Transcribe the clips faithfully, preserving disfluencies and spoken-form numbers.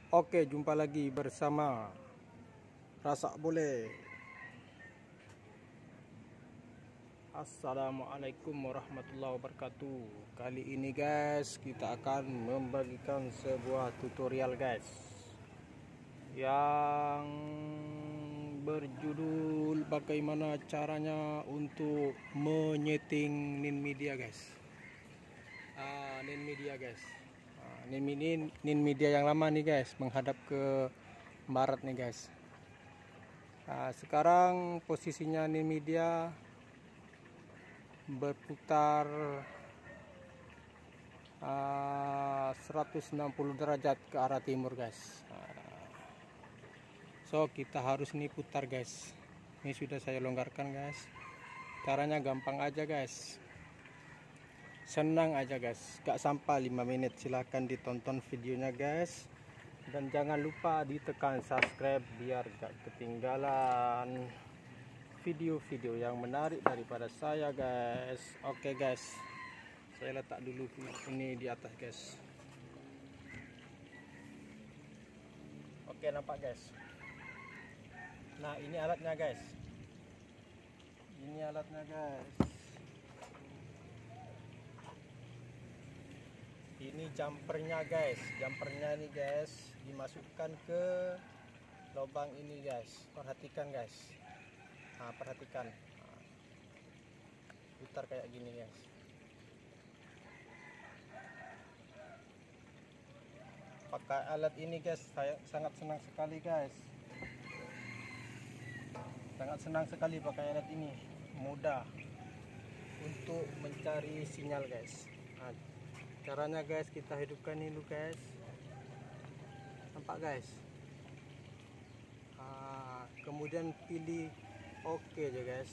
Oke, jumpa lagi bersama Rasa Boleh. Assalamualaikum warahmatullahi wabarakatuh. Kali ini guys, kita akan membagikan sebuah tutorial guys, yang berjudul bagaimana caranya untuk menyeting Ninmedia guys. Ah, Ninmedia guys. Ah, Nin, Ninmedia yang lama nih guys, menghadap ke barat nih guys. Nah, sekarang posisinya Ninmedia berputar uh, seratus enam puluh derajat ke arah timur guys. Uh, so kita harus nih putar guys. Ini sudah saya longgarkan guys. Caranya gampang aja guys, senang aja guys, gak sampai lima menit. Silahkan ditonton videonya guys, dan jangan lupa ditekan subscribe biar gak ketinggalan video-video yang menarik daripada saya guys. Oke guys, saya letak dulu ini di atas guys. Oke, nampak guys. Nah, ini alatnya guys. Ini alatnya guys. Ini jumpernya guys. Jumpernya ini guys dimasukkan ke lubang ini guys. Perhatikan guys. Nah, perhatikan. Nah, putar kayak gini guys. Pakai alat ini guys, saya sangat senang sekali guys. Sangat senang sekali pakai alat ini. Mudah untuk mencari sinyal guys. Nah, caranya guys, kita hidupkan ini dulu guys. Nampak guys. Nah, kemudian pilih oke aja guys.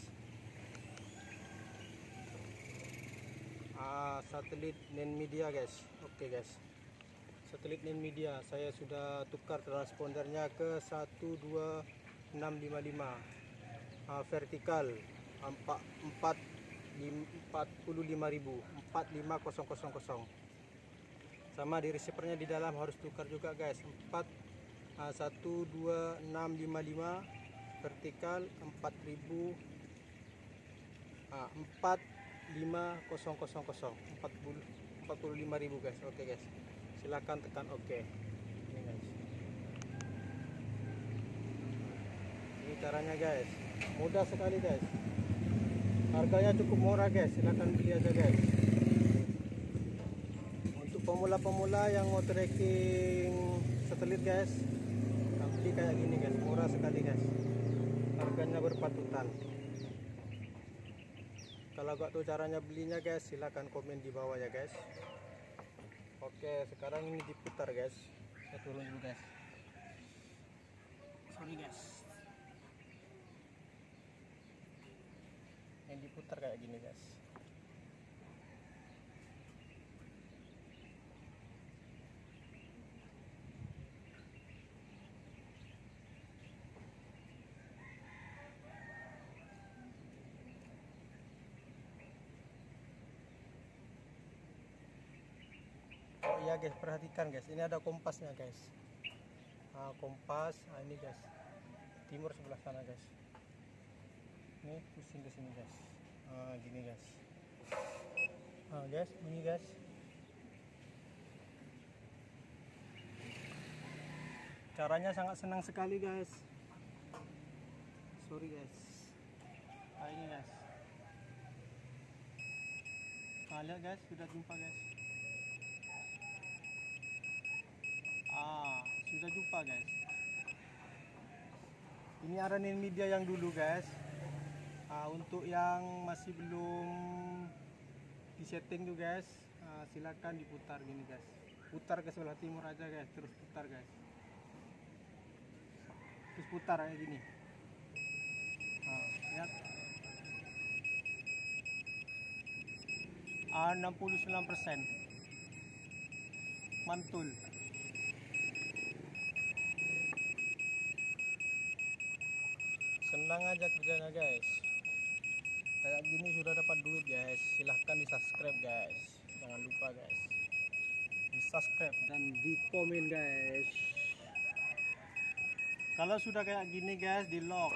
Ah, satelit Ninmedia guys. Oke guys. Satelit Ninmedia saya sudah tukar transpondernya ke satu dua enam lima lima. Ah, vertikal empat empat puluh lima ribu empat lima nol nol nol. Sama di receivernya di dalam harus tukar juga guys. empat satu dua enam lima lima vertikal empat ribu empat lima nol nol nol empat puluh lima ribu guys. Oke guys, silakan tekan oke. Ini guys, ini caranya guys, mudah sekali guys, harganya cukup murah guys. Silakan beli aja guys. Untuk pemula-pemula yang mau tracking satelit guys, beli kayak gini guys, murah sekali guys, harganya berpatutan. Kalau gak tahu caranya belinya guys, silahkan komen di bawah ya guys. Oke, sekarang ini diputar guys. Saya turun dulu guys. Sorry guys. Ini diputar kayak gini guys. Oh iya guys, perhatikan guys, ini ada kompasnya guys. Nah, kompas, nah ini guys, timur sebelah sana guys. Ini pusing ke sini guys. Nah, gini guys. Nah guys, bunyi guys. Caranya sangat senang sekali guys. Sorry guys. Nah ini guys. Nah, lihat guys, sudah jumpa guys. Ah, sudah jumpa guys. Ini ada Ninmedia yang dulu guys. Ah, untuk yang masih belum disetting tuh guys, ah, silakan diputar gini guys. Putar ke sebelah timur aja guys, terus putar guys. Terus putar kayak gini. Ah, lihat. Ah, enam puluh sembilan persen. Mantul. Senang aja kerjanya guys. Kayak gini sudah dapat duit guys. Silahkan di subscribe guys. Jangan lupa guys, di subscribe dan di komen guys. Kalau sudah kayak gini guys, di lock.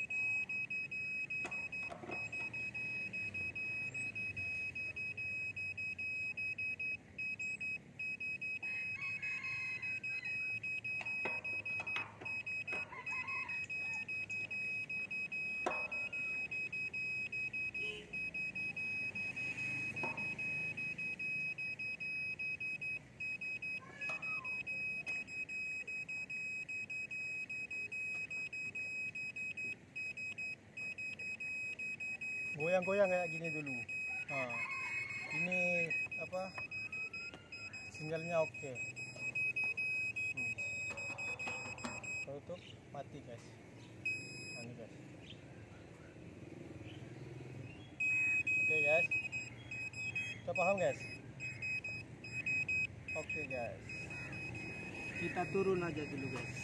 Goyang-goyang kayak gini dulu. Nah, ini apa? Sinyalnya oke. Hmm. Tutup, mati guys. Nah, ini guys. Oke guys. Kita paham guys? Oke guys. Kita turun aja dulu guys.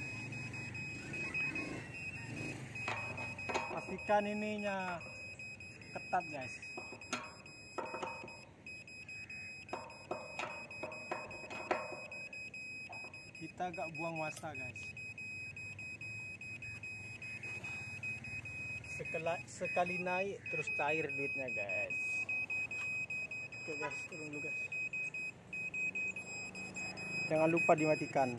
Pastikan ininya ketat guys. Kita gak buang masa guys. Sekali, sekali naik terus cair duitnya guys. Oke guys, turun dulu guys. Jangan lupa dimatikan.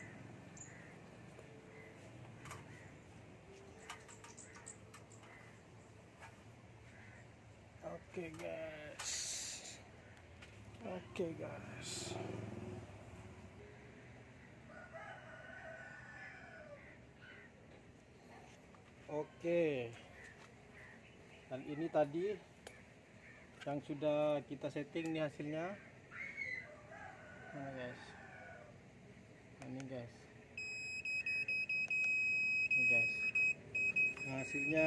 Oke guys. Oke guys. Oke. Dan ini tadi yang sudah kita setting nih hasilnya. Nah guys. Nah, ini guys. Ini guys. Nah, hasilnya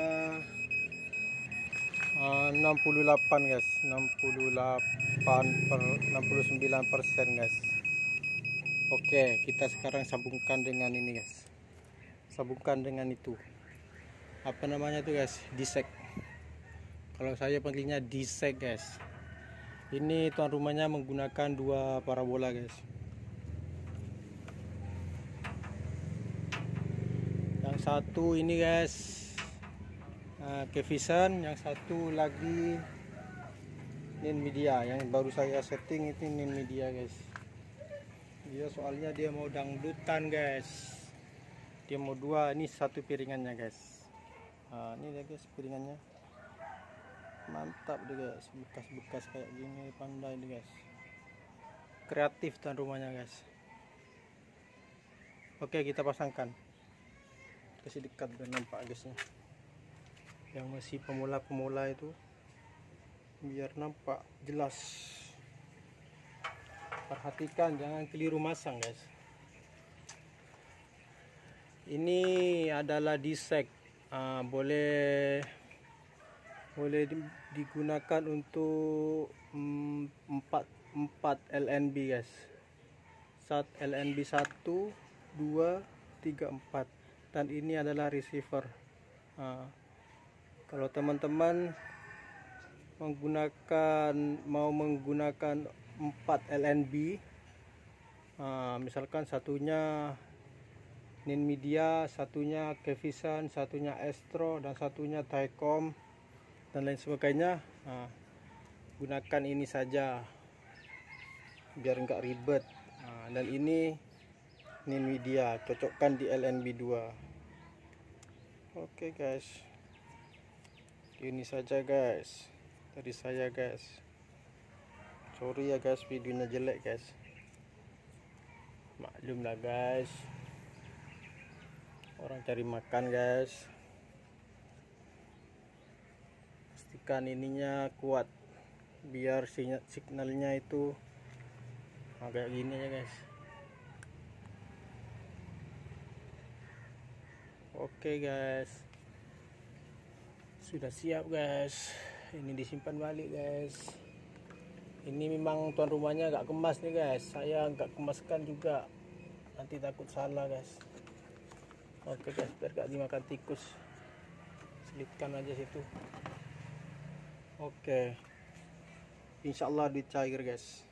Uh, enam puluh delapan guys, enam puluh delapan per enam puluh sembilan persen guys. Oke, kita sekarang sambungkan dengan ini guys. Sambungkan dengan itu. Apa namanya tuh guys? Disek. Kalau saya panggilnya disek guys. Ini tuan rumahnya menggunakan dua parabola guys. Yang satu ini guys, Uh, Kevision, yang satu lagi Ninmedia. Yang baru saya setting itu Ninmedia guys. Dia soalnya dia mau dangdutan guys. Dia mau dua, ini satu piringannya guys. Nah, ini dia guys piringannya. Mantap deh guys, bekas-bekas kayak gini pandai deh guys. Kreatif tuan rumahnya guys. Oke, kita pasangkan. Kasih dekat biar nampak guysnya. Yang masih pemula-pemula itu biar nampak jelas. Perhatikan jangan keliru masang guys. Ini adalah disek, uh, boleh boleh digunakan untuk um, empat empat L N B guys. Sat L N B satu, dua, tiga, empat. Dan ini adalah receiver. Uh, Kalau teman-teman menggunakan mau menggunakan empat L N B, uh, misalkan satunya Ninmedia, satunya Kevision, satunya Astro, dan satunya Thaicom dan lain sebagainya, uh, gunakan ini saja biar enggak ribet. Uh, dan ini Ninmedia, cocokkan di L N B dua. Oke okay, guys. Ini saja guys dari saya guys. Sorry ya guys, videonya jelek guys. Maklum lah guys, orang cari makan guys. Pastikan ininya kuat biar signalnya itu nah, kayak gini ya guys. Oke guys, sudah siap guys. Ini disimpan balik guys. Ini memang tuan rumahnya gak kemas nih guys. Saya gak kemaskan juga, nanti takut salah guys. Oke guys, biar gak dimakan tikus, selipkan aja situ. Oke, insyaallah dicair guys.